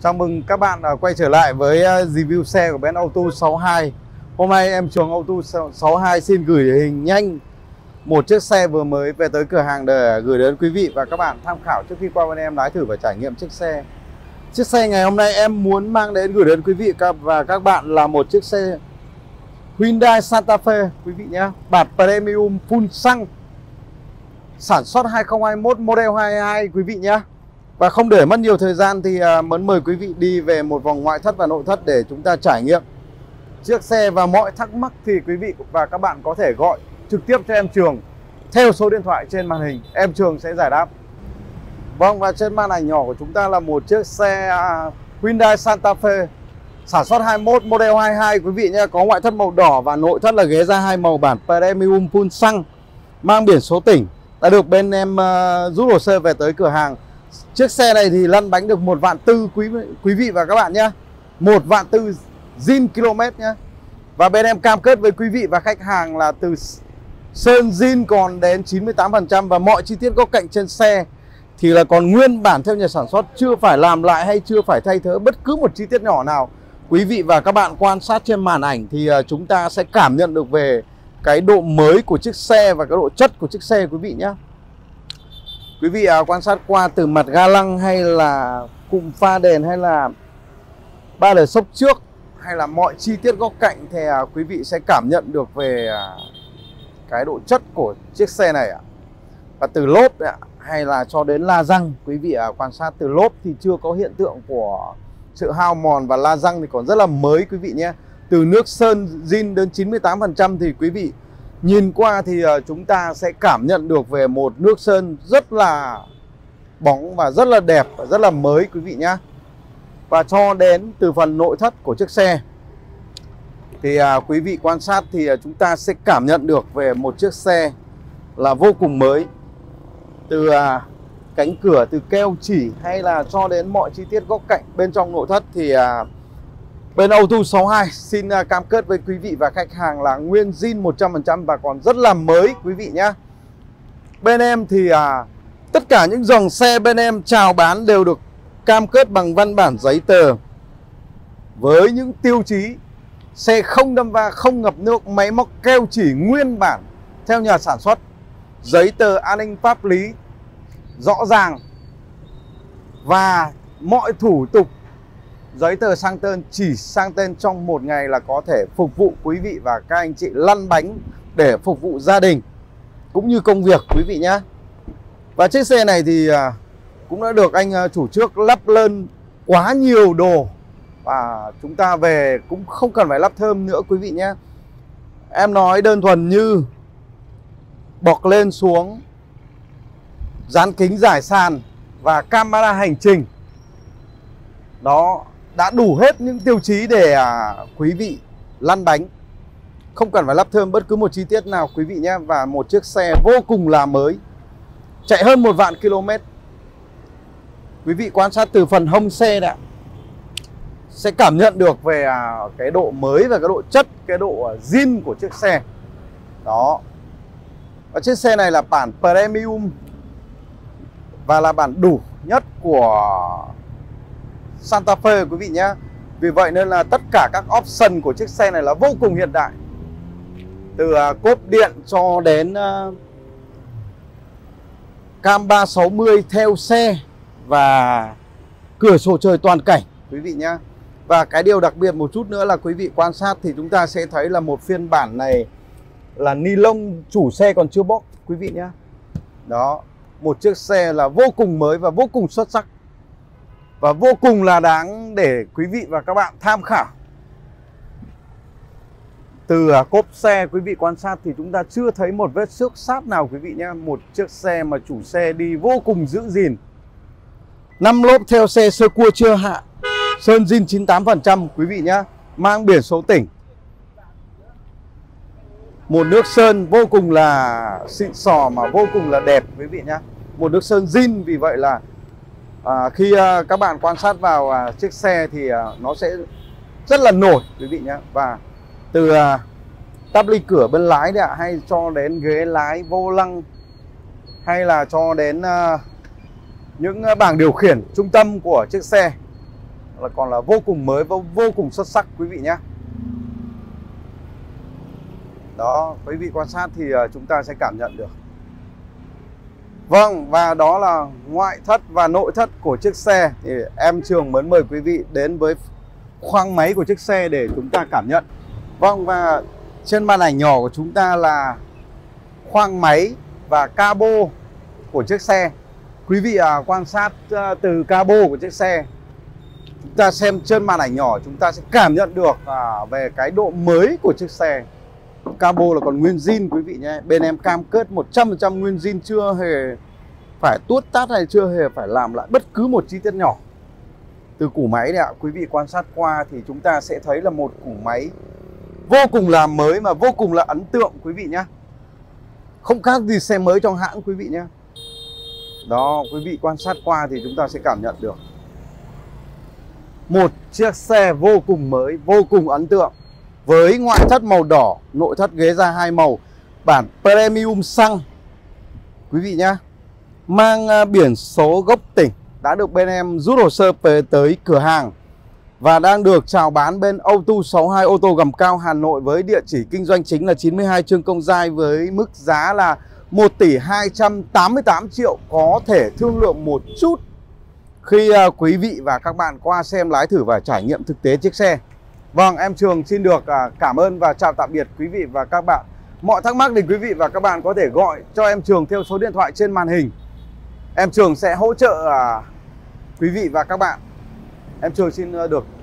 Chào mừng các bạn quay trở lại với review xe của bên Auto 62. Hôm nay em Trường Auto 62 xin gửi hình nhanh một chiếc xe vừa mới về tới cửa hàng để gửi đến quý vị và các bạn tham khảo trước khi qua bên em lái thử và trải nghiệm chiếc xe. Chiếc xe ngày hôm nay em muốn mang đến gửi đến quý vị và các bạn là một chiếc xe Hyundai Santa Fe quý vị nhé. Bản Premium full xăng, sản xuất 2021, model 22 quý vị nhé. Và không để mất nhiều thời gian thì muốn mời quý vị đi về một vòng ngoại thất và nội thất để chúng ta trải nghiệm chiếc xe. Và mọi thắc mắc thì quý vị và các bạn có thể gọi trực tiếp cho em Trường theo số điện thoại trên màn hình, em Trường sẽ giải đáp. Vâng, và trên màn ảnh nhỏ của chúng ta là một chiếc xe Hyundai Santa Fe sản xuất 21, model 22 quý vị nhé. Có ngoại thất màu đỏ và nội thất là ghế da hai màu, bản Premium full xăng, mang biển số tỉnh, đã được bên em rút hồ sơ về tới cửa hàng. Chiếc xe này thì lăn bánh được 1,4 vạn quý vị và các bạn nhé. 1,4 vạn zin km nhé. Và bên em cam kết với quý vị và khách hàng là từ sơn zin còn đến 98%. Và mọi chi tiết góc cạnh trên xe thì là còn nguyên bản theo nhà sản xuất, chưa phải làm lại hay chưa phải thay thế bất cứ một chi tiết nhỏ nào. Quý vị và các bạn quan sát trên màn ảnh thì chúng ta sẽ cảm nhận được về cái độ mới của chiếc xe và cái độ chất của chiếc xe quý vị nhé. Quý vị quan sát qua từ mặt ga lăng hay là cụm pha đèn hay là ba đời sốc trước hay là mọi chi tiết góc cạnh thì quý vị sẽ cảm nhận được về cái độ chất của chiếc xe này ạ. Và từ lốp hay là cho đến la răng, quý vị quan sát từ lốp thì chưa có hiện tượng của sự hao mòn, và la răng thì còn rất là mới quý vị nhé. Từ nước sơn zin đến 98% thì quý vị nhìn qua thì chúng ta sẽ cảm nhận được về một nước sơn rất là bóng và rất là đẹp và rất là mới quý vị nhé. Và cho đến từ phần nội thất của chiếc xe thì quý vị quan sát thì chúng ta sẽ cảm nhận được về một chiếc xe là vô cùng mới. Từ cánh cửa, từ keo chỉ hay là cho đến mọi chi tiết góc cạnh bên trong nội thất thì bên Auto 62 xin cam kết với quý vị và khách hàng là nguyên zin 100% và còn rất là mới quý vị nhé. Bên em thì tất cả những dòng xe bên em chào bán đều được cam kết bằng văn bản giấy tờ với những tiêu chí xe không đâm va, không ngập nước, máy móc keo chỉ nguyên bản theo nhà sản xuất, giấy tờ an ninh pháp lý rõ ràng, và mọi thủ tục giấy tờ sang tên chỉ sang tên trong một ngày là có thể phục vụ quý vị và các anh chị lăn bánh để phục vụ gia đình cũng như công việc quý vị nhé. Và chiếc xe này thì cũng đã được anh chủ trước lắp lên quá nhiều đồ, và chúng ta về cũng không cần phải lắp thêm nữa quý vị nhé. Em nói đơn thuần như bọc lên xuống, dán kính rải sàn và camera hành trình, đó đã đủ hết những tiêu chí để quý vị lăn bánh, không cần phải lắp thêm bất cứ một chi tiết nào quý vị nhé. Và một chiếc xe vô cùng là mới, chạy hơn 1 vạn km. Quý vị quan sát từ phần hông xe đã sẽ cảm nhận được về cái độ mới và cái độ chất, cái độ zin của chiếc xe đó. Và chiếc xe này là bản Premium và là bản đủ nhất của Santa Fe quý vị nhé. Vì vậy nên là tất cả các option của chiếc xe này là vô cùng hiện đại, từ cốp điện cho đến cam 360 theo xe và cửa sổ trời toàn cảnh quý vị nhé. Và cái điều đặc biệt một chút nữa là quý vị quan sát thì chúng ta sẽ thấy là một phiên bản này là ni lông chủ xe còn chưa bóc quý vị nhé. Đó, một chiếc xe là vô cùng mới và vô cùng xuất sắc và vô cùng là đáng để quý vị và các bạn tham khảo. Từ cốp xe quý vị quan sát thì chúng ta chưa thấy một vết xước sát nào quý vị nhé. Một chiếc xe mà chủ xe đi vô cùng giữ gìn. 5 lốp theo xe sơ cua chưa hạ, sơn zin 98% quý vị nhé, mang biển số tỉnh. Một nước sơn vô cùng là xịn sò mà vô cùng là đẹp quý vị nhé. Một nước sơn zin, vì vậy là khi các bạn quan sát vào chiếc xe thì nó sẽ rất là nổi quý vị nhé. Và từ tắp ly cửa bên lái đấy ạ, hay cho đến ghế lái, vô lăng, hay là cho đến những bảng điều khiển trung tâm của chiếc xe là còn là vô cùng mới và vô cùng xuất sắc quý vị nhé. Đó, quý vị quan sát thì chúng ta sẽ cảm nhận được. Vâng, và đó là ngoại thất và nội thất của chiếc xe. Thì em Trường muốn mời quý vị đến với khoang máy của chiếc xe để chúng ta cảm nhận. Vâng, và trên màn ảnh nhỏ của chúng ta là khoang máy và cabo của chiếc xe. Quý vị quan sát từ cabo của chiếc xe, chúng ta xem trên màn ảnh nhỏ, chúng ta sẽ cảm nhận được về cái độ mới của chiếc xe. Cabo là còn nguyên zin quý vị nhé. Bên em cam kết 100% nguyên zin, chưa hề phải tuốt tát hay chưa hề phải làm lại bất cứ một chi tiết nhỏ. Từ củ máy này ạ, quý vị quan sát qua thì chúng ta sẽ thấy là một củ máy vô cùng là mới mà vô cùng là ấn tượng quý vị nhé. Không khác gì xe mới trong hãng quý vị nhé. Đó, quý vị quan sát qua thì chúng ta sẽ cảm nhận được một chiếc xe vô cùng mới, vô cùng ấn tượng. Với ngoại thất màu đỏ, nội thất ghế da 2 màu, bản premium xăng quý vị nhé. Mang biển số gốc tỉnh, đã được bên em rút hồ sơ về tới cửa hàng và đang được chào bán bên Auto62 ô tô Gầm Cao Hà Nội, với địa chỉ kinh doanh chính là 92 Trương Công Giai, với mức giá là 1 tỷ 288 triệu. Có thể thương lượng một chút khi quý vị và các bạn qua xem lái thử và trải nghiệm thực tế chiếc xe. Vâng, em Trường xin được cảm ơn và chào tạm biệt quý vị và các bạn. Mọi thắc mắc thì quý vị và các bạn có thể gọi cho em Trường theo số điện thoại trên màn hình. Em Trường sẽ hỗ trợ quý vị và các bạn. Em Trường xin được